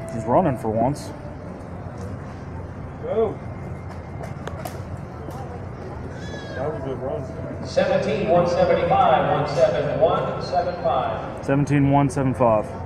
He's running for once. Go. That was a good run. 17-175, 171-75. 17-175.